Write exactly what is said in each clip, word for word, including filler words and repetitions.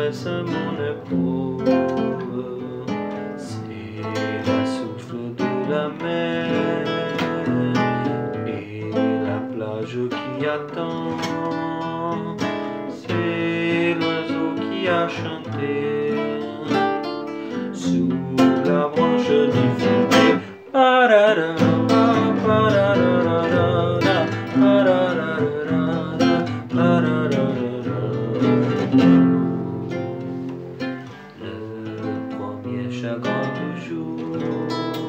caresse mon épaule. C'est le souffle de la mer et la plage qui attend. C'est l'oiseau qui a chanté sous la branche du figuier. Parara, parara, parara, parara. Le premier chagrin du jour,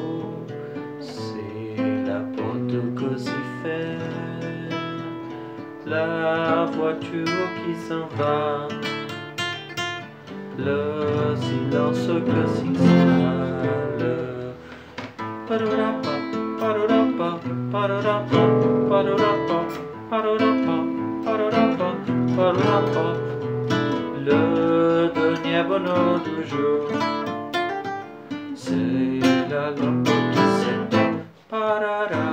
c'est la porte que s'y fait, la voiture qui s'en va, le silence que s'installe. Pararapa, pararapa, pararapa, pararapa, pararapa, pararapa, pararapa. Le dernier bonheur du jour, c'est la lampe qui s'éteint. Parara.